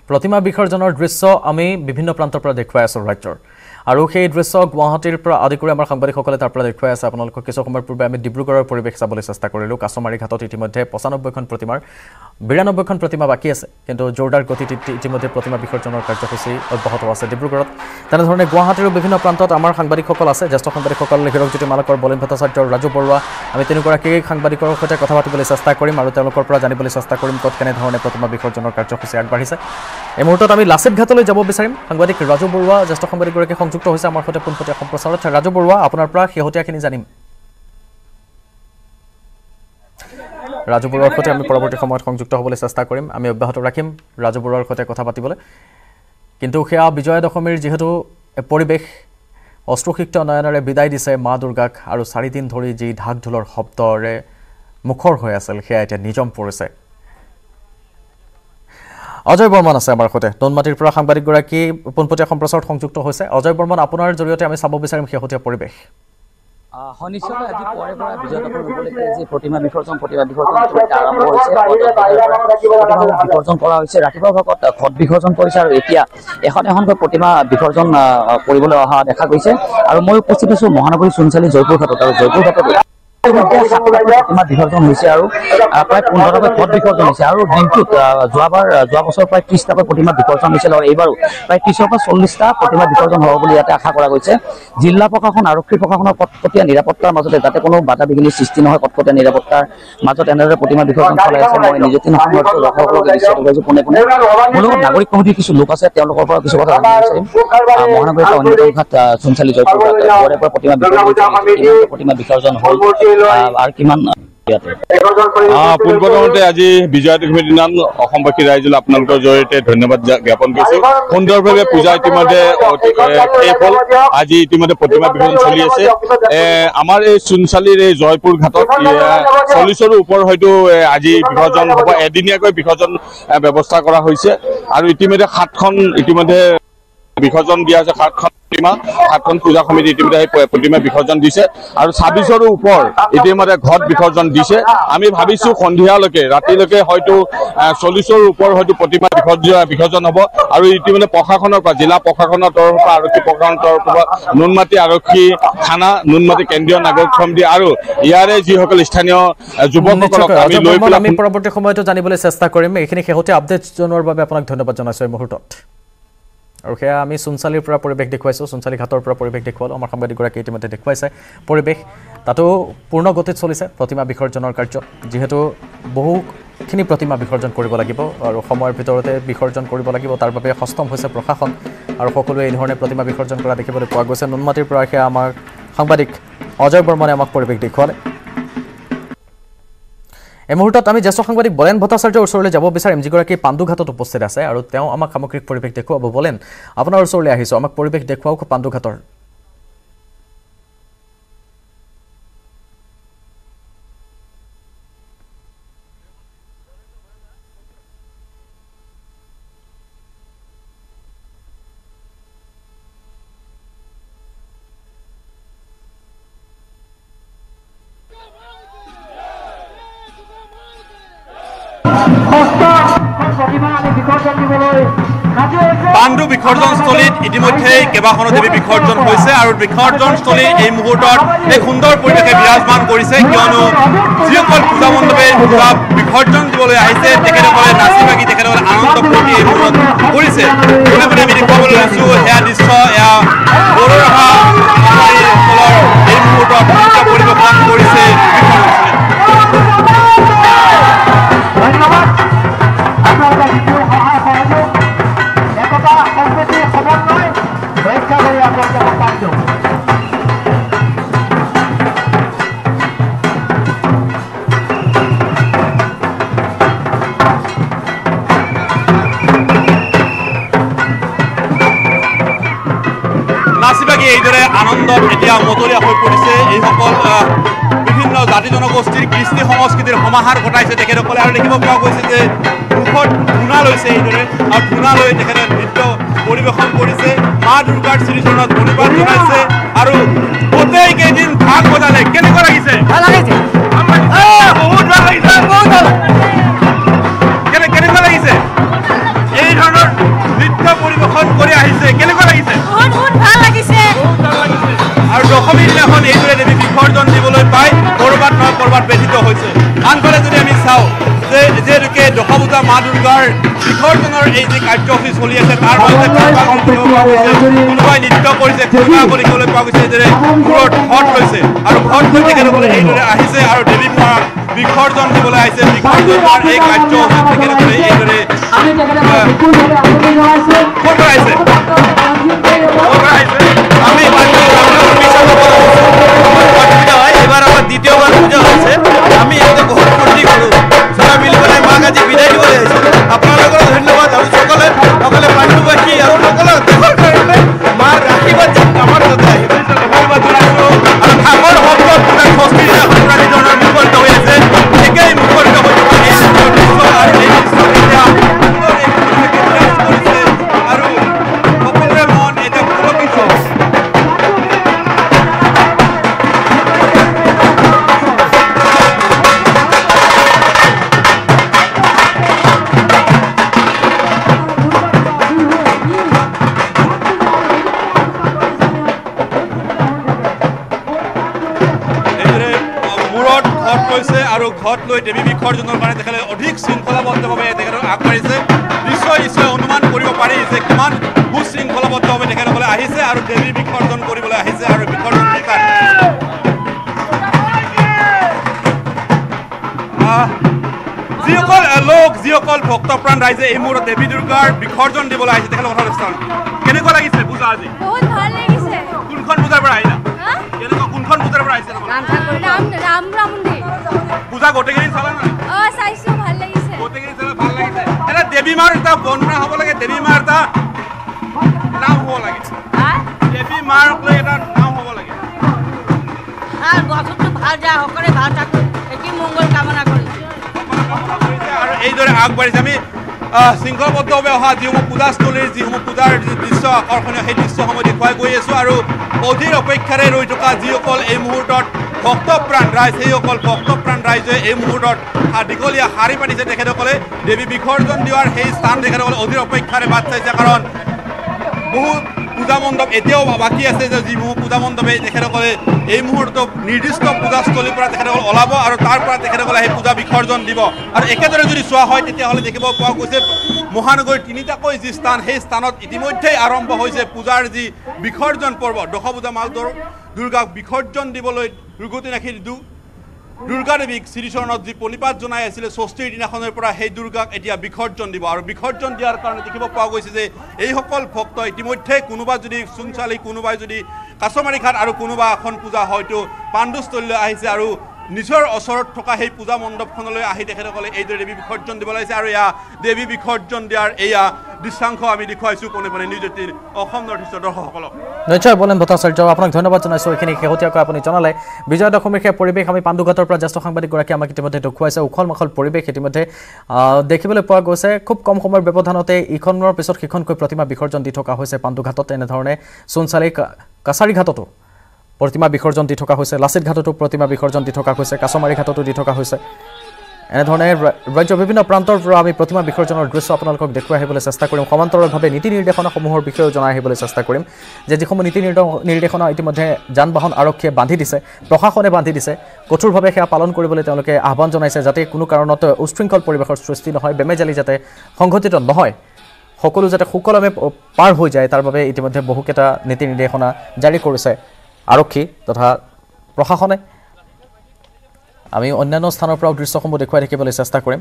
প্ৰতিমা বিসৰ্জনৰ দৃশ্য আমি বিভিন্ন প্ৰান্তৰ পৰা দেখুৱাই আছো ৰাজ্যৰ আৰু সেই দৃশ্য গুৱাহাটীৰ পৰা আদি কৰি আমাৰ সাংবাদিকসকলে তাৰ পৰা দেখুৱাই আছে আপোনালোকক কিছু সময়ৰ পূৰ্বে আমি ডিব্ৰুগড়ৰ পৰিৱেশ চাবলৈ চেষ্টা কৰিলো কাছমাৰী ঘাটত ইতিমধ্যে ৯৫খন প্ৰতিমাৰ ৯২খন প্ৰতিমা বাকি আছে কিন্তু জোৰদাৰ গতিত ইতিমধ্যে প্ৰতিমা বিসৰ্জনৰ কাৰ্যসূচী অব্যাহত আছে ডিব্ৰুগড়ত তেনেধৰণে গুৱাহাটীৰ বিভিন্ন প্ৰান্তত আমাৰ সাংবাদিকসকল আছে জ্যেষ্ঠ সাংবাদিকসকল হিৰকজ্যোতি মালকৰ বলিন ভট্টাচাৰ্য ৰাজু বৰুৱা আমি তেনেকুৱাকে সাংবাদিকৰ সৈতে কথা পাতিবলৈ চেষ্টা কৰিম আৰু তেওঁলোকৰ পৰা জানিবলৈ চেষ্টা কৰিম ক'ত কেনেধৰণে প্ৰতিমা বিসৰ্জনৰ কাৰ্যসূচী আগবাঢ়িছে এই মুহূৰ্তত আমি লাচিত ঘাটলৈ যাব বিচাৰিম সাংবাদিক ৰাজু বৰুৱা জ্যেষ্ঠ সাংবাদিকগৰাকী সংযুক্ত হৈছে আমাৰ সৈতে পোনপটীয়া সম্প্ৰচাৰত ৰাজু বৰুৱা আপোনাৰ পৰা শেহতীয়াখিনি জানিম ৰাজু বৰুৱাৰ সৈতে আমি পৰৱৰ্তী সময়ত সংযুক্ত হ'বলৈ চেষ্টা কৰিম আমি অব্যাহত ৰাখিম ৰাজু বৰুৱাৰ সৈতে কথা পাতিবলৈ কিন্তু সেয়া বিজয়া দশমীৰ যিহেতু পৰিৱেশ অশ্ৰুসিক্ত নয়নেৰে বিদায় দিছে মা দুৰ্গাক আৰু ৪ দিন ধৰি যি ঢাক ঢোলৰ শব্দৰে মুখৰ হৈ আছিল সেয়া এতিয়া নিজম পৰিছে অজয় বৰ্মন আছে আমাৰ সৈতে নুনমাটিৰ পৰা সাংবাদিকগৰাকী পোনপটীয়া সম্প্ৰচাৰত সংযুক্ত হৈছে অজয় বৰ্মন আপোনাৰ জৰিয়তে আমি চাব বিচাৰিম শেহতীয়া পৰিৱেশ নিশ্চয়কৈ আজি পুৱাৰে পৰা বিজয়া দশমী উপলক্ষে যি প্ৰতিমা বিসৰ্জন আৰম্ভ হৈছে বিসৰ্জন কৰা হৈছে ৰাতিপুৱা ভাগত ঘট বিসৰ্জন কৰিছে আৰু এতিয়া এখনকৈ প্ৰতিমা বিসৰ্জন কৰিবলৈ অহা দেখা গৈছে আৰু মই উপস্থিত আছো মহানগৰী চুনচালি জয়পুৰ ঘাটত আৰু জয়পুৰ ঘাটত প্ৰতিমা বিসৰ্জন হৈছে আৰু প্ৰায় ১৫টাকৈ ঘট বিসৰ্জন হৈছে আৰু দিনটোত যোৱা বছৰ প্ৰায় ৩০টাকৈ প্ৰতিমা বিসৰ্জন হৈছিল আৰু এইবাৰো প্ৰায় ৩০ৰ পৰা ৪০টা প্ৰতিমা বিসৰ্জন হ'ব বুলি ইয়াতে আশা কৰা গৈছে জিলা প্ৰশাসন আৰক্ষী প্ৰশাসনৰ কটকটীয়া নিৰাপত্তাৰ মাজতে যাতে কোনো বাধা বিঘিনিৰ সৃষ্টি নহয় কটকটীয়া নিৰাপত্তাৰ মাজত এনেদৰে প্ৰতিমা বিসৰ্জন চলাই আছে মই নিজে দৰ্শকসকলক নিশ্চিত কৰিছো পোনে পোনে মোৰ লগত নাগৰিক কমিটিৰ কিছু লোক আছে তেওঁলোকৰ পৰা কিছু কথা জানিব বিচাৰিম মহানগৰীৰ এটা অন্যতম ঘাট চুনচালি জয়পুৰ ঘাটৰ পৰা প্ৰতিমা বিসৰ্জন হ'ল আৰু কিমান পোনপ্ৰথমতে আজি বিজয়া দশমীৰ দিনা অসমবাসী ৰাইজলৈ আপোনালোকৰ জৰিয়তে ধন্যবাদ জ্ঞাপন কৰিছো সুন্দৰভাৱে পূজা ইতিমধ্যে শেষ হ'ল আজি ইতিমধ্যে প্ৰতিমা বিসৰ্জন চলি আছে আমাৰ এই চুনচালিৰ এই জয়পুৰ ঘাটত ৪০ৰো ওপৰ হয়তো আজি বিসৰ্জন হ'ব এদিনীয়াকৈ বিসৰ্জন ব্যৱস্থা কৰা হৈছে আৰু ইতিমধ্যে ৭খন ইতিমধ্যে বিসৰ্জন দিয়া হৈছে ৭খন পূজা সমিতি ইতিমধ্যে প্ৰতিমা বিসৰ্জন দিছে আৰু ২৬ৰো ওপৰ ইতিমধ্যে ঘট বিসৰ্জন দিছে আমি ভাবিছো সন্ধিয়ালৈকে ৰাতিলৈকে হয়তো ৪০ৰ ওপৰ হয়তো প্ৰতিমা বিসৰ্জন হ'ব আৰু ইতিমধ্যে প্ৰশাসনৰ পৰা জিলা প্ৰশাসনৰ তৰফৰ পৰা আৰক্ষী প্ৰশাসনৰ তৰফৰ পৰা নুনমাটি আৰক্ষী থানা নুনমাটি কেন্দ্ৰীয় নাগৰিক সমিতি আৰু ইয়াৰে যিসকল স্থানীয় যুৱকসকলক আমি পৰৱৰ্তী সময়তো জানিবলৈ চেষ্টা কৰিম এইখিনি শেহতীয়া আপডেট জনোৱাৰ বাবে আপোনাক ধন্যবাদ জনাইছো এই মুহূৰ্তত আৰু সেয়া আমি চুনচালিৰ পৰা পৰিৱেশ দেখুৱাইছোঁ চুনচালি ঘাটৰ পৰা পৰিৱেশ দেখুৱালোঁ আমাৰ সাংবাদিকগৰাকী ইতিমধ্যে দেখুৱাইছে পৰিৱেশ তাতো পূৰ্ণ গতিত চলিছে প্ৰতিমা বিসৰ্জনৰ কাৰ্য যিহেতু বহুখিনি প্ৰতিমা বিসৰ্জন কৰিব লাগিব আৰু সময়ৰ ভিতৰতে বিসৰ্জন কৰিব লাগিব তাৰ বাবে সষ্টম হৈছে প্ৰশাসন আৰু সকলোৱে এই ধৰণে প্ৰতিমা বিসৰ্জন কৰা দেখিবলৈ পোৱা গৈছে নুনমাটিৰ পৰা সেয়া আমাৰ সাংবাদিক অজয় বৰ্মনে আমাক পৰিৱেশ দেখুৱালে এই মুহূৰ্তত আমি জ্যেষ্ঠ সাংবাদিক বলেন ভট্টাচাৰ্যৰ ওচৰলৈ যাব বিচাৰিম যিগৰাকী পাণ্ডুঘাটত উপস্থিত আছে আৰু তেওঁ আমাক সামগ্ৰিক পৰিৱেশ দেখুৱাব বলেন আপোনাৰ ওচৰলৈ আহিছোঁ আমাক পৰিৱেশ দেখুৱাওক পাণ্ডুঘাটৰ পাণ্ডু বিসৰ্জনস্থলীত ইতিমধ্যে কেইবাখনো দেৱী বিসৰ্জন হৈছে আৰু বিসৰ্জনস্থলী এই মুহূৰ্তত এক সুন্দৰ পৰিৱেশে বিৰাজমান কৰিছে কিয়নো যিসকল পূজা মণ্ডপে বিসৰ্জন দিবলৈ আহিছে তেখেতসকলে নাচি বাগি তেখেতসকলে আনন্দ ফূৰ্তি এই মুহূৰ্তত কৰিছে কোনে কোনে আমি দেখুৱাবলৈ লৈছোঁ সেয়া দৃশ্য এয়া বড়োসকলৰ এই মুহূৰ্তত নৃত্য পৰিৱেশন কৰিছে এইদৰে আনন্দত এতিয়া মতলীয়া হৈ পৰিছে এইসকল বিভিন্ন জাতি জনগোষ্ঠীৰ কৃষ্টি সংস্কৃতিৰ সমাহাৰ ঘটাইছে তেখেতসকলে আৰু দেখিব পোৱা গৈছে যে মুখত ধূনা লৈছে এইদৰে আৰু ধূনা লৈ তেখেতে নৃত্য পৰিৱেশন কৰিছে মা দুৰ্গাৰ শ্ৰীচৰণত ধন্যবাদ জনাইছে আৰু গোটেই কেইদিন ভাগ বজালে কেনেকুৱা লাগিছে বহুত ভাল লাগিছে কেনেকুৱা লাগিছে এই ধৰণৰ এখন এইদৰে দেৱী বিসৰ্জন দিবলৈ পাই ক'ৰবাত নহয় ক'ৰবাত ব্যথিত হৈছে আনফালে যদি আমি চাওঁ যে যিহেতুকে দশভূজা মা দুৰ্গাৰ বিসৰ্জনৰ এই যি কাৰ্যসূচী চলি আছে তাৰ মাজতে কোনোবাই নৃত্য কৰিছে কোনোবা আকৌ দেখিবলৈ পোৱা গৈছে যে মূৰত ঘট লৈছে আৰু ঘট লৈ তেখেতসকলে এইদৰে আহিছে আৰু দেৱীক বিসৰ্জন দিবলৈ আহিছে বিসৰ্জনৰ এই কাৰ্যসূচী তেখেতসকলে এইদৰে আমি এবার আমার দ্বিতীয়বার পূজা হয়েছে আমি এত ঘর ভর্তি করু সবাই মিলে পেলে মা কাছে বিদায় দিব যাইছে আপনাদের ধন্যবাদ আর সকলে সকলে পাণ্ডুবাসী আর সকলে দেখার কারণে মার আশীর্বাদ আমার সাথে ধন্যবাদ জানাইছো আর ঠাকুর ভক্ত পুরা ষষ্ঠী পুরা ধরনের মুখরিত হয়ে আছে একেই মুখরিত হয়ে আর এই আৰু সকলোৰে মন এটা পুলকিত আৰু ঘট লৈ দেৱী বিসৰ্জনৰ কাৰণে তেখেতে অধিক শৃংখলাবদ্ধভাৱে তেখেতক আগবাঢ়িছে নিশ্চয় নিশ্চয় অনুমান কৰিব পাৰি যে কিমান সুশৃংখলাবদ্ধভাৱে তেখেতসকলে আহিছে আৰু দেৱী বিসৰ্জন কৰিবলৈ আহিছে আৰু বিসৰ্জন যিসকল লোক যিসকল ভক্তপ্ৰাণ ৰাইজে এই মুহূৰ্তত দেৱী দুৰ্গাৰ বিসৰ্জন দিবলৈ আহিছে তেখেতসকলৰ কথা কেনেকুৱা লাগিছে পূজা আজি বহুত ভাল লাগিছে কোনখন পূজাৰ পৰা আহিলা কেনেকুৱা কোনখন পূজাৰ পৰা আহিছে পূজা গোটেইকেইদিন চালা নাই চাইছো ভাল লাগিছে গোটেইকেইদিন চালা ভাল লাগিছে এটা দেৱী মাৰ এটা বৰ্ণনা হ'ব লাগে দেৱী মাৰ এটা নাম হ'ব লাগে দেৱী মাৰ লৈ এটা নাম হ'ব লাগে আর বছরটো ভাল যা সকলে ভাল থাকুক এটি মঙ্গল কামনা কৰিছো আৰু এইদৰে আগবাঢ়িছে আমি শৃংখলাবদ্ধভাৱে অহা যিসমূহ পূজাস্থলীৰ যিসমূহ পূজাৰ দৃশ্য আকৰ্ষণীয় সেই দৃশ্যসমূহ দেখুৱাই গৈ আছোঁ আৰু অধীৰ অপেক্ষাৰে ৰৈ থকা যিসকল এই মুহূৰ্তত ভক্তপ্ৰাণ ৰাইজ সেইসকল ভক্তপ্ৰাণ ৰাইজে এই মুহূৰ্তত দীঘলীয়া শাৰী পাতিছে তেখেতসকলে দেৱী বিসৰ্জন দিয়াৰ সেই স্থান তেখেতসকলে অধীৰ অপেক্ষাৰে বাট চাইছে কাৰণ বহু পূজা মণ্ডপ এতিয়াও বাকী আছে যে যিসমূহ পূজা মণ্ডপে তেখেতসকলে এই মুহূৰ্তত নিৰ্দিষ্ট পূজাস্থলীৰ পৰা তেখেতসকলে ওলাব আৰু তাৰ পৰা তেখেতসকলে সেই পূজা বিসৰ্জন দিব আৰু একেদৰে যদি চোৱা হয় তেতিয়াহ'লে দেখিব পোৱা গৈছে মহানগৰীৰ তিনিটাকৈ যি স্থান সেই স্থানত ইতিমধ্যেই আৰম্ভ হৈছে পূজাৰ যি বিসৰ্জন পৰ্ব দশভূজা মা দুৰ্গাক বিসৰ্জন দিবলৈ দুৰ্গতি নাখি দুৰ্গা দেৱীক শ্ৰীচৰণত যি প্ৰণিপাত জনাই আছিলে ষষ্ঠীৰ দিনাখনৰ পৰা সেই দুৰ্গাক এতিয়া বিসৰ্জন দিব আৰু বিসৰ্জন দিয়াৰ কাৰণে দেখিব পোৱা গৈছে যে এইসকল ভক্ত ইতিমধ্যে কোনোবা যদি চুনচালি কোনোবাই যদি কাছমাৰী ঘাট আৰু কোনোবা এখন পূজা হয়তো পাণ্ডুস্থলীলৈ আহিছে আৰু নিজৰ ওচৰত থকা সেই পূজা মণ্ডপখনলৈ আহি তেখেতসকলে এইদৰে দেৱী বিসৰ্জন দিব লাগিছে আৰু এয়া দেৱী বিসৰ্জন দিয়াৰ এয়া দৃশ্যাংশ আমি দেখুৱাইছোঁ পোনে পোনে নিউজ 18 অসম নৰ্থ ইষ্টৰ দৰ্শকসকলক নিশ্চয় বলেন ভট্টাচাৰ্য আপোনাক ধন্যবাদ জনাইছোঁ এইখিনি শেহতীয়াকৈ আপুনি জনালে বিজয় দশমীৰ সেই পৰিৱেশ আমি পাণ্ডুঘাটৰ পৰা জ্যেষ্ঠ সাংবাদিকগৰাকীয়ে আমাক ইতিমধ্যে দেখুৱাইছে উখল মাখল পৰিৱেশ ইতিমধ্যে দেখিবলৈ পোৱা গৈছে খুব কম সময়ৰ ব্যৱধানতে ইখনৰ পিছত সিখনকৈ প্ৰতিমা বিসৰ্জন দি থকা হৈছে পাণ্ডুঘাটত এনেধৰণে সোণচালী কাছাৰী ঘাটতো প্ৰতিমা বিসৰ্জন দি থকা হৈছে লাচিত ঘাটতো প্ৰতিমা বিসৰ্জন দি থকা হৈছে কাছমাৰী ঘাটতো দি থকা হৈছে এনেধৰণে ৰাজ্যৰ বিভিন্ন প্ৰান্তৰ পৰা আমি প্ৰতিমা বিসৰ্জনৰ দৃশ্য আপোনালোকক দেখুৱাই আহিবলৈ চেষ্টা কৰিম সমান্তৰালভাৱে নীতি নিৰ্দেশনাসমূহৰ বিষয়েও জনাই আহিবলৈ চেষ্টা কৰিম যে যিসমূহ নীতি নিৰ্দেশনা ইতিমধ্যে যান বাহন আৰক্ষীয়ে বান্ধি দিছে প্ৰশাসনে বান্ধি দিছে কঠোৰভাৱে সেয়া পালন কৰিবলৈ তেওঁলোকে আহ্বান জনাইছে যাতে কোনো কাৰণত উশৃংখল পৰিৱেশৰ সৃষ্টি নহয় বেমেজালি যাতে সংঘটিত নহয় সকলো যাতে সুকলমে পাৰ হৈ যায় তাৰ বাবে ইতিমধ্যে বহুকেইটা নীতি নিৰ্দেশনা জাৰি কৰিছে আৰক্ষী তথা প্ৰশাসনে আমি অন্যান্য স্থানৰ পৰা দৃশ্যসমূহ দেখুৱাই থাকিবলৈ চেষ্টা কৰিম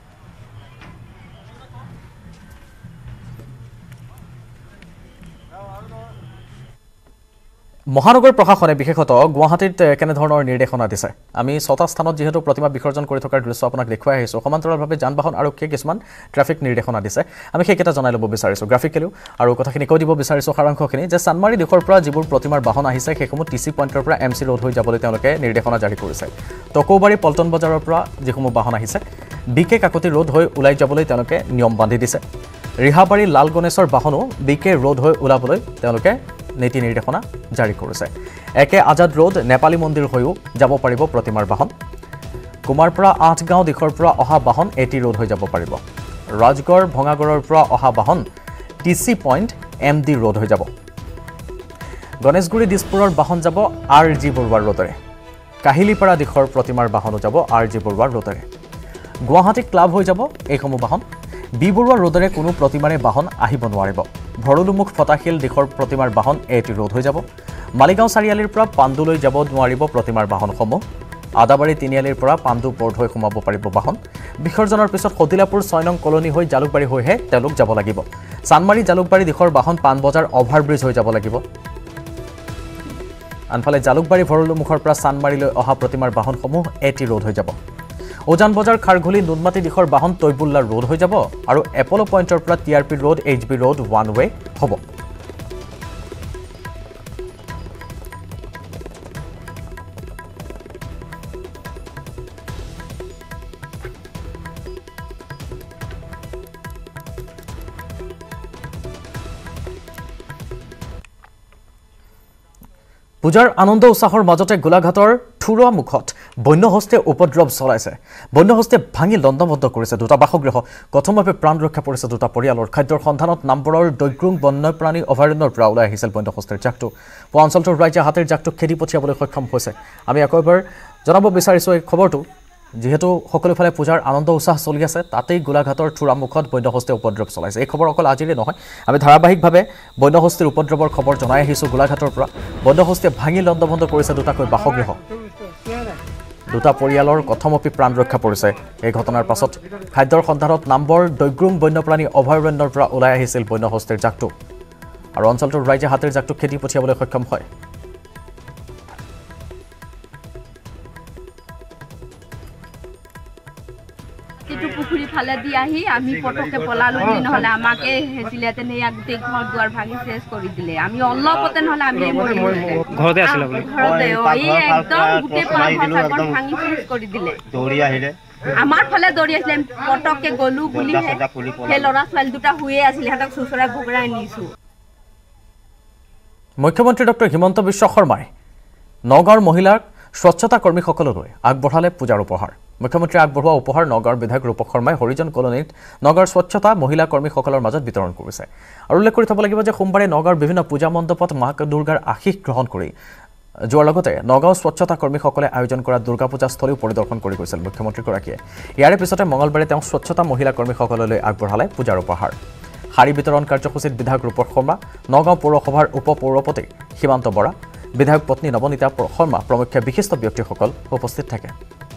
মহানগৰ প্ৰশাসনে বিশেষত গুৱাহাটীত কেনেধৰণৰ নিৰ্দেশনা দিছে আমি ৬টা স্থানত যেহেতু প্ৰতিমা বিসৰ্জন কৰি থকাৰ দৃশ্য আপোনাক দেখুৱাই আহিছোঁ সমান্তৰালভাৱে যান বাহন আৰক্ষীয়ে কিছুমান ট্ৰাফিক নিৰ্দেশনা দিছে আমি সেইকেইটা জনাই ল'ব বিচাৰিছোঁ গ্ৰাফিকেলিও আৰু কথাখিনি কৈ দিব বিচাৰিছোঁ সাৰাংশখিনি যে চানমাৰী দিশৰ পৰা যিবোৰ প্ৰতিমাৰ বাহন আহিছে সেইসমূহ টিচি পইণ্টৰ পৰা MC ৰোড হৈ যাবলৈ তেওঁলোকে নিৰ্দেশনা জাৰি কৰিছে টকৌবাৰী পল্টন বজাৰৰ পৰা যিসমূহ বাহন আহিছে BK কাকতি ৰোড হৈ ওলাই যাবলৈ তেওঁলোকে নিয়ম বান্ধি দিছে ৰিহাবাৰী লাল গণেশৰ বাহনো BK ৰোড হৈ ওলাবলৈ তেওঁলোকে নীতি নিৰ্দেশনা জাৰি কৰিছে একে আজাদ ৰোড নেপালী মন্দিৰ হৈও যাব পাৰিব প্ৰতিমাৰ বাহন কুমাৰপুৰা ৮ গাঁও দিশৰ পৰা অহা বাহন AT ৰোড হৈ যাব পাৰিব ৰাজগড় ভঙাগড়ৰ পৰা অহা বাহন TC পইণ্ট MD ৰোড হৈ যাব গণেশগুৰি দিছপুৰৰ বাহন যাব RG বৰুৱাৰ ৰোডেৰে কাহিলিপাৰা দিশৰ প্ৰতিমাৰ বাহনো যাব RG বৰুৱাৰ ৰোডেৰে গুৱাহাটী ক্লাব হৈ যাব এইসমূহ বাহন বি বৰুৱাৰ ৰোডেৰে কোনো প্ৰতিমাৰে বাহন আহিব নোৱাৰিব ভৰলুমুখ ফটাশিল দিশৰ প্ৰতিমাৰ বাহন এটি ৰোড হৈ যাব মালিগাঁও চাৰিআলিৰ পৰা পাণ্ডুলৈ যাব নোৱাৰিব প্ৰতিমাৰ বাহনসমূহ আদাবাৰী তিনিআলিৰ পৰা পাণ্ডু পৰ্ট হৈ সোমাব পাৰিব বাহন বিসৰ্জনৰ পিছত কটিলাপুৰ 6 নং কলনী হৈ জালুকবাৰী হৈহে তেওঁলোক যাব লাগিব চানমাৰী জালুকবাৰী দিশৰ বাহন পাণবজাৰ অভাৰব্ৰিজ হৈ যাব লাগিব আনফালে জালুকবাৰী ভৰলুমুখৰ পৰা চানমাৰীলৈ অহা প্ৰতিমাৰ বাহনসমূহ এটি ৰোড হৈ যাব ওজান বজাৰ খাৰঘুলি নুনমাটি দিশৰ বাহন তৈবুল্লা ৰোড হৈ যাব আৰু এপলো পইণ্টৰ পৰা TRP road HB road one way হ'ব পূজাৰ আনন্দ উৎসাহৰ মাজতে গোলাঘাটৰ থুৰুৱা মুখত বন্যহস্তে উপদ্ৰৱ চলাইছে বন্যহস্তে ভাঙি লণ্ডভণ্ড কৰিছে দুটা বাসগৃহ কথমভাৱে প্ৰাণ ৰক্ষা পৰিছে দুটা পৰিয়ালৰ খাদ্যৰ সন্ধানত নাম্বৰৰ দৈগ্ৰুং বন্যপ্ৰাণী অভয়াৰণ্যৰ পৰা ওলাই আহিছিল বন্যহস্তেৰ জাকটো পোৱা অঞ্চলটোৰ ৰাইজে হাতীৰ জাকটো খেদি পঠিয়াবলৈ সক্ষম হৈছে আমি আকৌ এবাৰ জনাব বিচাৰিছোঁ এই খবৰটো যেহেতু সকলোফালে পূজাৰ আনন্দ উৎসাহ চলি আছে তাতেই গোলাঘাটৰ থুৰুৱা মুখত বন্যহস্তে উপদ্ৰৱ চলাইছে এই খবৰ অকল আজিৰে নহয় আমি ধাৰাবাহিকভাৱে বন্যহস্তিৰ উপদ্ৰৱৰ খবৰ জনাই আহিছোঁ গোলাঘাটৰ পৰা বন্যহস্তে ভাঙি লণ্ডভণ্ড কৰিছে দুটাকৈ বাসগৃহ দুটা পৰিয়ালৰ কথমপি প্ৰাণ ৰক্ষা পৰিছে এই ঘটনাৰ পাছত খাদ্যৰ সন্ধানত নাম্বৰ দৈগ্ৰুং বন্যপ্ৰাণী অভয়াৰণ্যৰ পৰা ওলাই আহিছিল বন্যহস্তিৰ জাকটো আৰু অঞ্চলটোৰ ৰাইজে হাতীৰ জাকটো খেদি পঠিয়াবলৈ সক্ষম হয় পুখুৰী ফালে দি আহি আমি পটকে পলালো নহলে আমাকে হেছিলে তেনে ইয়াক গোটেই ঘৰ দুৱাৰ ভাঙি চেছ কৰি দিলে আমি অলপতে নহলে আমি ঘৰতে আছিল ঘৰতে একদম গোটেই পাহাৰখন ভাঙি চেছ কৰি দিলে দৌৰি আহিলে আমাৰ ফালে দৌৰি আহিলে পটকে গলু বুলি সেই ল'ৰা ছোৱালী দুটা শুয়ে আছিল সিহঁতক চুচৰাই ভুগৰাই নিছো মুখ্যমন্ত্ৰী ডক্টৰ হিমন্ত বিশ্ব শৰ্মাই নগাঁৱৰ মহিলাক স্বচ্ছতা কৰ্মীসকললৈ আগবঢ়ালে পূজাৰ উপহাৰ মুখ্যমন্ত্ৰী আগবঢ়োৱা উপহাৰ নগাঁৱৰ বিধায়ক ৰূপক শৰ্মাই হৰিজন কলনীত নগাঁৱৰ স্বচ্ছতা মহিলা কৰ্মীসকলৰ মাজত বিতৰণ কৰিছে আৰু উল্লেখ কৰি থব লাগিব যে সোমবাৰে নগাঁৱৰ বিভিন্ন পূজা মণ্ডপত মা দুৰ্গাৰ আশীষ গ্ৰহণ কৰি যোৱাৰ লগতে নগাঁও স্বচ্ছতা কৰ্মীসকলে আয়োজন কৰা দুৰ্গা পূজা স্থলীও পৰিদৰ্শন কৰি গৈছিল মুখ্যমন্ত্ৰীগৰাকীয়ে ইয়াৰে পিছতে মঙলবাৰে তেওঁ স্বচ্ছতা মহিলা কৰ্মীসকললৈ আগবঢ়ালে পূজাৰ উপহাৰ শাৰী বিতৰণ কাৰ্যসূচীত বিধায়ক ৰূপক শৰ্মা নগাঁও পৌৰসভাৰ উপ পৌৰপতি সীমান্ত বৰা বিধায়ক পত্নী নৱনীতা শৰ্মা প্ৰমুখ বিশিষ্ট ব্যক্তিসকল উপস্থিত থাকে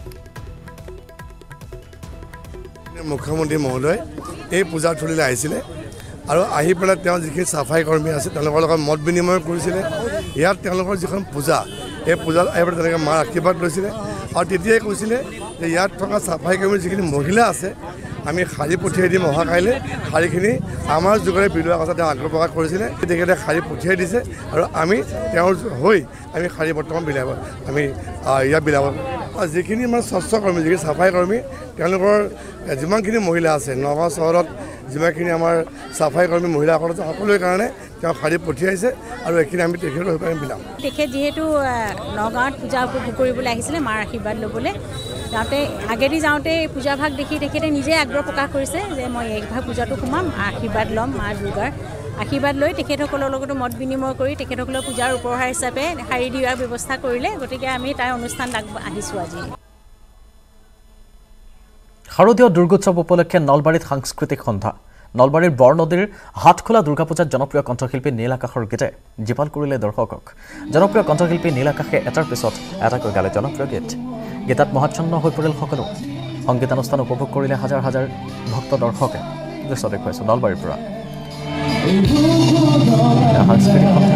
মুখ্যমন্ত্ৰী মহোদয় এই পূজাস্থলীলৈ আহিছিলে আৰু আহি পেলাই তেওঁ যিখিনি চাফাই কৰ্মী আছে তেওঁলোকৰ লগত মত বিনিময় কৰিছিলে ইয়াত তেওঁলোকৰ যিখন পূজা এই পূজাত আহি পেলাই তেনেকৈ মাৰ আশীৰ্বাদ লৈছিলে আৰু তেতিয়াই কৈছিলে যে ইয়াত থকা চাফাই কৰ্মীৰ যিখিনি মহিলা আছে আমি শাৰী পঠিয়াই দিম অহা কাইলৈ শাৰীখিনি আমাৰ যুগৰে বিলোৱা কথা তেওঁ আগ্ৰহ প্ৰকাশ কৰিছিলে তেখেতে শাৰী পঠিয়াই দিছে আৰু আমি তেওঁৰ হৈ আমি শাৰী বৰ্তমান বিলাব আমি ইয়াত বিলাব যিখিনি আমাৰ স্বচ্ছ কৰ্মী যিখিনি চাফাই কৰ্মী তেওঁলোকৰ যিমানখিনি মহিলা আছে নগাঁও চহৰত যিমানখিনি আমাৰ চাফাই কৰ্মী মহিলাসকল আছে সকলোৰে কাৰণে তেওঁ শাৰী পঠিয়াইছে আৰু এইখিনি আমি তেখেতৰ হৈ পেলাই বিলাম তেখেত যিহেতু নগাঁৱত পূজা উপভোগ কৰিবলৈ আহিছিলে মাৰ আশীৰ্বাদ ল'বলৈ যাওঁতে আগেদি যাওঁতে পূজা ভাগ দেখি তেখেতে নিজে আগ্ৰহ প্ৰকাশ কৰিছে যে মই এই ভাগ পূজাটো সোমাম আশীৰ্বাদ ল'ম মা দুৰ্গাৰ আশীৰ্বাদ লৈ তেখেতসকলৰ লগতো মত বিনিময় কৰি তেখেতসকলৰ পূজাৰ উপহাৰ হিচাপে শাৰী দিয়াৰ ব্যৱস্থা কৰিলে গতিকে আমি তাৰ অনুষ্ঠান আহিছোঁ আজি শাৰদীয় দুৰ্গোৎসৱ উপলক্ষে নলবাৰীত সাংস্কৃতিক সন্ধ্যা নলবাৰীৰ বৰনদীৰ হাতখোলা দুৰ্গা পূজাত জনপ্ৰিয় কণ্ঠশিল্পী নীল আকাশৰ গীতে জীপাল কৰিলে দৰ্শকক জনপ্ৰিয় কণ্ঠশিল্পী নীল আকাশে এটাৰ পিছত এটাকৈ গালে জনপ্ৰিয় গীত গীতাত মহাচ্ছন্ন হৈ পৰিল সকলো সংগীতানুষ্ঠান উপভোগ কৰিলে হাজাৰ হাজাৰ ভক্ত দৰ্শকে দৃশ্য দেখুৱাইছোঁ নলবাৰীৰ পৰা সাংস্কৃতিক সন্ধ্যা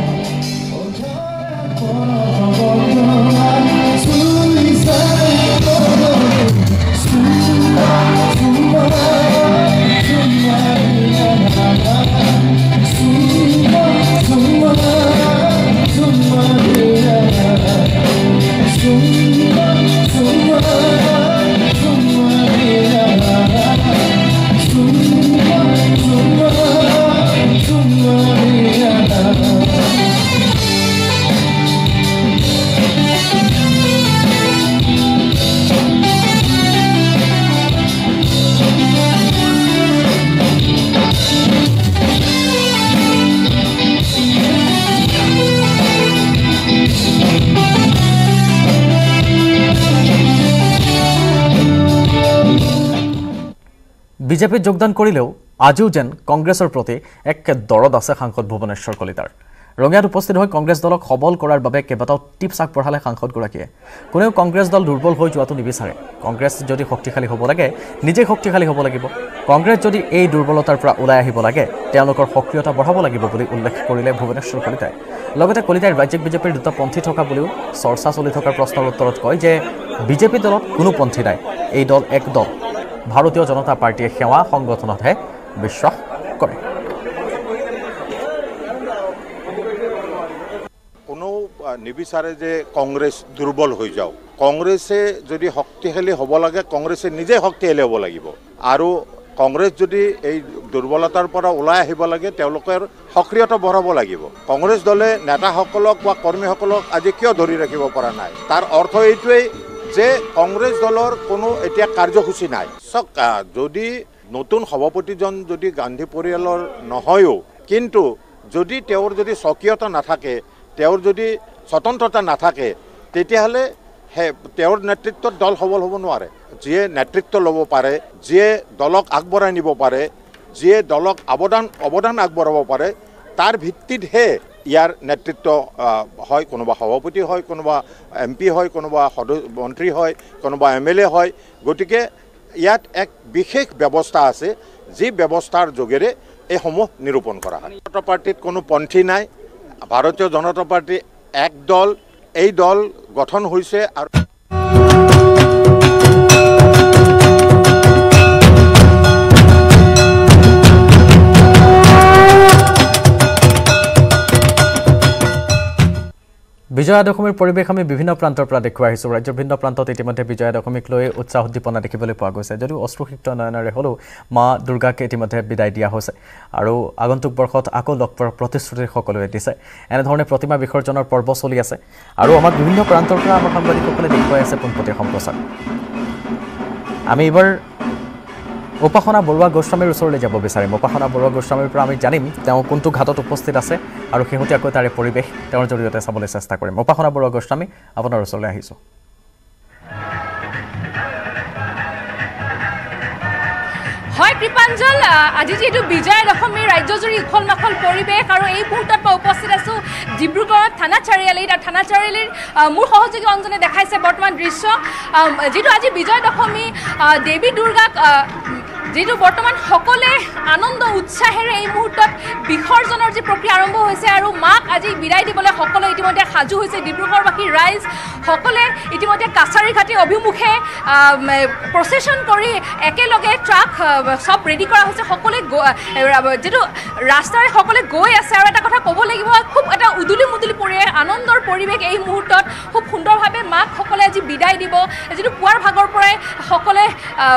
বিজেপিত যোগদান কৰিলেও আজিও যেন কংগ্ৰেছৰ প্ৰতি এক দৰদ আছে সাংসদ ভুৱনেশ্বৰ কলিতাৰ ৰঙিয়াত উপস্থিত হৈ কংগ্ৰেছ দলক সবল কৰাৰ বাবে কেইবাটাও টিপছ আগবঢ়ালে সাংসদগৰাকীয়ে কোনেও কংগ্ৰেছ দল দুৰ্বল হৈ যোৱাটো নিবিচাৰে কংগ্ৰেছ যদি শক্তিশালী হ'ব লাগে নিজে শক্তিশালী হ'ব লাগিব কংগ্ৰেছ যদি এই দুৰ্বলতাৰ পৰা ওলাই আহিব লাগে তেওঁলোকৰ সক্ৰিয়তা বঢ়াব লাগিব বুলি উল্লেখ কৰিলে ভুৱনেশ্বৰ কলিতাই লগতে কলিতাই ৰাজ্যিক বিজেপিৰ দুটা পন্থী থকা বুলিও চৰ্চা চলি থকাৰ প্ৰশ্নৰ উত্তৰত কয় যে বিজেপি দলত কোনো পন্থী নাই এই দল এক দল ভাৰতীয় জনতা পাৰ্টিয়ে সেৱা সংগঠনতহে বিশ্বাস কৰে কোনো নিবিচাৰে যে কংগ্ৰেছ দুৰ্বল হৈ যাওক কংগ্ৰেছে যদি শক্তিশালী হ'ব লাগে কংগ্ৰেছে নিজে শক্তিশালী হ'ব লাগিব আৰু কংগ্ৰেছ যদি এই দুৰ্বলতাৰ পৰা ওলাই আহিব লাগে তেওঁলোকৰ সক্ৰিয়তা বঢ়াব লাগিব কংগ্ৰেছ দলে নেতাসকলক বা কৰ্মীসকলক আজি কিয় ধৰি ৰাখিব পৰা নাই তাৰ অৰ্থ এইটোৱেই যে কংগ্ৰেছ দলৰ কোনো এতিয়া কাৰ্যসূচী নাই যদি নতুন সভাপতিজন যদি গান্ধী পৰিয়ালৰ নহয়ও কিন্তু যদি তেওঁৰ যদি স্বকীয়তা নাথাকে তেওঁৰ যদি স্বতন্ত্ৰতা নাথাকে তেতিয়াহ'লে তেওঁৰ নেতৃত্বত দল সবল হ'ব নোৱাৰে যিয়ে নেতৃত্ব ল'ব পাৰে যিয়ে দলক আগবঢ়াই নিব পাৰে যিয়ে দলক অৱদান আগবঢ়াব পাৰে তাৰ ভিত্তিতহে ইয়াৰ নেতৃত্ব হয় কোনোবা সভাপতি হয় কোনোবা MP হয় কোনোবা মন্ত্ৰী হয় কোনোবা MLA হয় গতিকে ইয়াত এক বিশেষ ব্যৱস্থা আছে যি ব্যৱস্থাৰ যোগেৰে এইসমূহ নিৰূপণ কৰা হয় জনতা পাৰ্টিত কোনো পন্থী নাই ভাৰতীয় জনতা পাৰ্টি এক দল এই দল গঠন হৈছে আৰু বিজয়া দশমীৰ পৰিৱেশ আমি বিভিন্ন প্ৰান্তৰ পৰা দেখুৱাই আহিছোঁ ৰাজ্যৰ ভিন্ন প্ৰান্তত ইতিমধ্যে বিজয়া দশমীক লৈ উৎসাহ উদ্দীপনা দেখিবলৈ পোৱা গৈছে যদিও অশ্ৰুসিক্ত নয়নেৰে হ'লেও মা দুৰ্গাক ইতিমধ্যে বিদায় দিয়া হৈছে আৰু আগন্তুক বৰ্ষত আকৌ লগ পোৱাৰ প্ৰতিশ্ৰুতি সকলোৱে দিছে এনেধৰণে প্ৰতিমা বিসৰ্জনৰ পৰ্ব চলি আছে আৰু আমাক বিভিন্ন প্ৰান্তৰ পৰা আমাৰ সাংবাদিকসকলে দেখুৱাই আছে পোনপটীয়া সম্প্ৰচাৰ আমি এইবাৰ উপাসনা বৰুৱা গোস্বামীৰ ওচৰলৈ যাব বিচাৰিম উপাসনা বৰুৱা গোস্বামীৰ পৰা আমি জানিম তেওঁ কোনটো ঘাটত উপস্থিত আছে আৰু শেহতীয়াকৈ তাৰে পৰিৱেশ তেওঁৰ জৰিয়তে চাবলৈ চেষ্টা কৰিম উপাসনা বৰুৱা গোস্বামী আপোনাৰ ওচৰলৈ আহিছোঁ হয় কৃপাঞ্জল আজি যেহেতু বিজয়া দশমী ৰাজ্যজুৰি উখল মাখল পৰিৱেশ আৰু এই মুহূৰ্তত মই উপস্থিত আছোঁ ডিব্ৰুগড়ত থানা চাৰিআলিত আৰু থানা চাৰিআলিৰ মোৰ সহযোগী অঞ্জনে দেখাইছে বৰ্তমান দৃশ্য যিটো আজি বিজয়া দশমী দেৱী দুৰ্গাক যেহেতু বৰ্তমান সকলে আনন্দ উৎসাহেৰে এই মুহূৰ্তত বিসৰ্জনৰ যি প্ৰক্ৰিয়া আৰম্ভ হৈছে আৰু মাক আজি বিদায় দিবলৈ সকলো ইতিমধ্যে সাজু হৈছে ডিব্ৰুগড়বাসী ৰাইজ সকলে ইতিমধ্যে কাছাৰী ঘাটি অভিমুখে প্ৰচেছন কৰি একেলগে ট্ৰাক সব ৰেডি কৰা হৈছে সকলে যেটো ৰাস্তাৰে সকলে গৈ আছে আৰু এটা কথা ক'ব লাগিব খুব এটা উদুলি মুদুলি পৰিৱেশ আনন্দৰ পৰিৱেশ এই মুহূৰ্তত খুব সুন্দৰভাৱে মাক সকলে আজি বিদায় দিব যেটো পুৱাৰ ভাগৰ পৰাই সকলে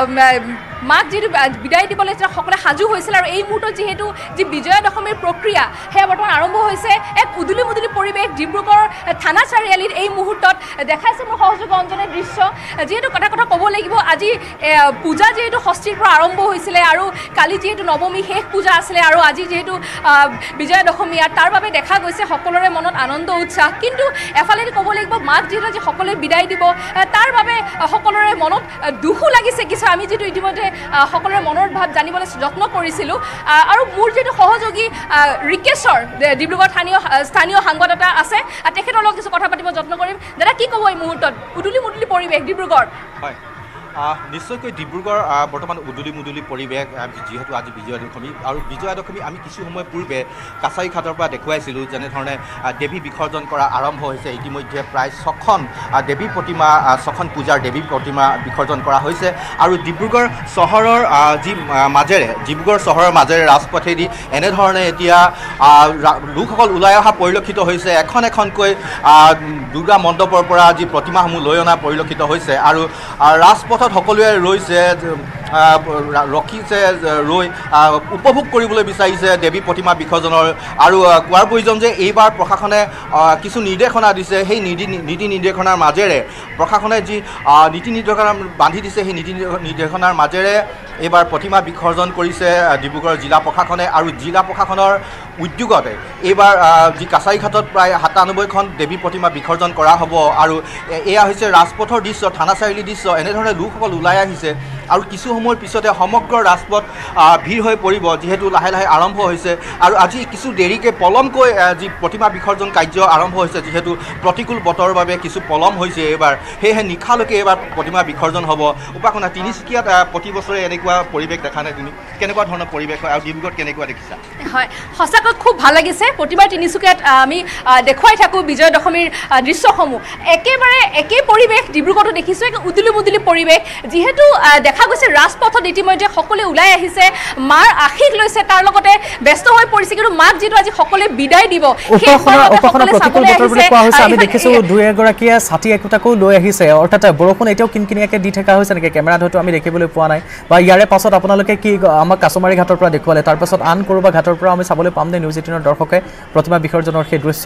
মাক যেটো বিদায় দিবলৈ সকলে সাজু হৈছিল আৰু এই মুহূৰ্তত যেহেতু যি বিজয়া দশমীৰ প্ৰক্ৰিয়া সেয়া বৰ্তমান আৰম্ভ হৈছে এক উদুলি মুদুলি পৰিৱেশ ডিব্ৰুগড় থানা চাৰিআলিত এই মুহূৰ্তত দেখাইছে মোৰ সহযোগী অঞ্জনে দৃশ্য যেহেতু কথা ক'ব লাগিব আজি পূজা যেহেতু ষষ্ঠীৰ পৰা আৰম্ভ হৈছিলে আৰু কালি যেহেতু নৱমী শেষ পূজা আছিলে আৰু আজি যেহেতু বিজয়া দশমী আৰু তাৰ বাবে দেখা গৈছে সকলোৰে মনত আনন্দ উৎসাহ কিন্তু এফালেদি ক'ব লাগিব মাক যেহেতু আজি সকলোৱে বিদায় দিব তাৰ বাবে সকলোৰে মনত দুখো লাগিছে কিছু আমি যেহেতু ইতিমধ্যে সকলোৰে মনৰ ভাৱ জানিবলৈ যত্ন কৰিছিলোঁ আৰু মোৰ যেহেতু সহযোগী ৰিকেশ্বৰ ডিব্ৰুগড় স্থানীয় সাংবাদিকতা আছে তেখেতৰ লগত কিছু কথা পাতিব যত্ন কৰিম দাদা কি ক'ব এই মুহূৰ্তত উদুলি মুদুলি পৰিৱেশ ডিব্ৰুগড় হয় নিশ্চয়কৈ ডিব্ৰুগড় বৰ্তমান উদুলি মুদুলি পৰিৱেশ যিহেতু আজি বিজয়া দশমী আৰু বিজয়া দশমী আমি কিছু সময় পূৰ্বে কাছাৰী ঘাটৰ পৰা দেখুৱাইছিলোঁ যেনেধৰণে দেৱী বিসৰ্জন কৰা আৰম্ভ হৈছে ইতিমধ্যে প্ৰায় 6খন দেৱী প্ৰতিমা 6খন পূজাৰ দেৱী প্ৰতিমা বিসৰ্জন কৰা হৈছে আৰু ডিব্ৰুগড় চহৰৰ যি মাজেৰে ডিব্ৰুগড় চহৰৰ মাজেৰে ৰাজপথেদি এনেধৰণে এতিয়া লোকসকল ওলাই অহা পৰিলক্ষিত হৈছে এখন এখনকৈ দুৰ্গা মণ্ডপৰ পৰা যি প্ৰতিমাসমূহ লৈ অনা পৰিলক্ষিত হৈছে আৰু ৰাজপথত সকলোৱে ৰৈছে ৰখিছে ৰৈ উপভোগ কৰিবলৈ বিচাৰিছে দেৱী প্ৰতিমা বিসৰ্জনৰ আৰু কোৱাৰ প্ৰয়োজন যে এইবাৰ প্ৰশাসনে কিছু নিৰ্দেশনা দিছে সেই নীতি নিৰ্দেশনাৰ মাজেৰে প্ৰশাসনে যি নীতি নিৰ্দেশনা বান্ধি দিছে সেই নীতি নিৰ্দেশনাৰ মাজেৰে এইবাৰ প্ৰতিমা বিসৰ্জন কৰিছে ডিব্ৰুগড় জিলা প্ৰশাসনে আৰু জিলা প্ৰশাসনৰ উদ্যোগতে এইবাৰ যি কাছাৰীঘাটত প্ৰায় ৯৭খন দেৱী প্ৰতিমা বিসৰ্জন কৰা হ'ব আৰু এয়া হৈছে ৰাজপথৰ দৃশ্য থানা চাৰিআলিৰ দৃশ্য এনেধৰণে লোকসকল ওলাই আহিছে আৰু কিছু সময়ৰ পিছতে সমগ্ৰ ৰাজপথ ভিৰ হৈ পৰিব যিহেতু লাহে লাহে আৰম্ভ হৈছে আৰু আজি কিছু দেৰিকৈ পলমকৈ যি প্ৰতিমা বিসৰ্জন কাৰ্য আৰম্ভ হৈছে যিহেতু প্ৰতিকূল বতৰৰ বাবে কিছু পলম হৈছে এইবাৰ সেয়েহে নিশালৈকে এইবাৰ প্ৰতিমা বিসৰ্জন হ'ব উপাসনা তিনিচুকীয়াত প্ৰতি বছৰে এনেকুৱা পৰিৱেশ দেখা নাই তুমি কেনেকুৱা ধৰণৰ পৰিৱেশ হয় আৰু ডিব্ৰুগড়ত কেনেকুৱা দেখিছা হয় সঁচাকৈ খুব ভাল লাগিছে প্ৰতিবাৰ তিনিচুকীয়াত আমি দেখুৱাই থাকোঁ বিজয় দশমীৰ দৃশ্যসমূহ একেবাৰে একে পৰিৱেশ ডিব্ৰুগড়তো দেখিছোঁ এক উদুলি মুদুলি পৰিৱেশ যিহেতু দেখা গৈছে ৰাজপথত ইতিমধ্যে সকলোৱে ওলাই আহিছে মাৰ আশীষ লৈছে তাৰ লগতে ব্যস্ত হৈ পৰিছে কিন্তু মাক যিটো আজি সকলোৱে বিদায় দিব আমি দেখিছোঁ দুই এগৰাকীয়ে ছাতি একোটাকো লৈ আহিছে অৰ্থাৎ বৰষুণ এতিয়াও কিনকিনীয়াকৈ দি থকা হৈছে নেকি কেমেৰাত হয়তো আমি দেখিবলৈ পোৱা নাই বা ইয়াৰে পাছত আপোনালোকে কি আমাক কাছমাৰী ঘাটৰ পৰা দেখুৱালে তাৰপাছত আন ক'ৰবাত ঘাটৰ পৰা আমি চাবলৈ পাম নে নিউজ 18 দৰ্শকে প্ৰতিমা বিসৰ্জনৰ সেই দৃশ্য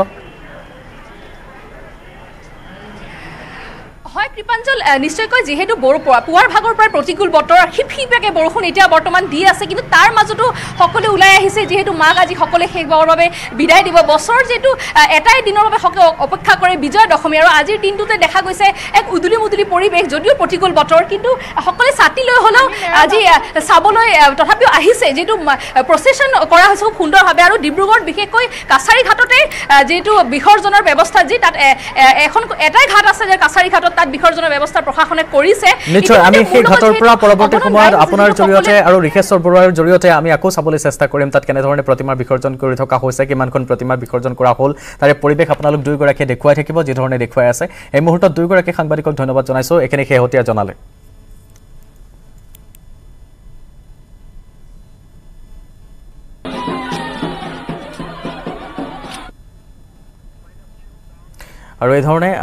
হয় কৃপাঞ্জল নিশ্চয়কৈ যিহেতু পুৱাৰ ভাগৰ পৰা প্ৰতিকূল বতৰ হিপহিপীয়াকে বৰষুণ এতিয়া বৰ্তমান দি আছে কিন্তু তাৰ মাজতো সকলোৱে ওলাই আহিছে যিহেতু মাক আজি সকলোৱে শেষবাৰৰ বাবে বিদায় দিব বছৰ যিহেতু এটাই দিনৰ বাবে সকলোৱে অপেক্ষা কৰে বিজয় দশমী আৰু আজিৰ দিনটোতে দেখা গৈছে এক উদুলি মুদুলি পৰিৱেশ যদিও প্ৰতিকূল বতৰ কিন্তু সকলোৱে ছাতি লৈ হ'লেও আজি চাবলৈ তথাপিও আহিছে যিহেতু প্ৰচেছন কৰা হৈছে খুব সুন্দৰভাৱে আৰু ডিব্ৰুগড়ত বিশেষকৈ কাছাৰী ঘাটতে যিহেতু বিসৰ্জনৰ ব্যৱস্থা যি তাত এখন এটাই ঘাট আছে যে কাছাৰী ঘাটত তাত বিসৰ্জনৰ ব্যৱস্থা প্ৰশাসনে কৰিছে নিশ্চয় আমি সেই ঘাটৰ পৰা পৰৱৰ্তী সময়ত আপোনাৰ জৰিয়তে আৰু ৰিখেশ্বৰ বৰুৱাৰ জৰিয়তে আমি আকৌ চাবলৈ চেষ্টা কৰিম তাত কেনেধৰণে প্ৰতিমাৰ বিসৰ্জন কৰি থকা হৈছে কিমানখন প্ৰতিমাৰ বিসৰ্জন কৰা হ'ল তাৰে পৰিৱেশ আপোনালোক দুয়োগৰাকীয়ে দেখুৱাই থাকিব যি ধৰণে দেখুৱাই আছে এই মুহূৰ্তত দুয়োগৰাকী সাংবাদিকক ধন্যবাদ জনাইছোঁ এখিনি শেহতীয়া জনালে আৰু এই ধৰণে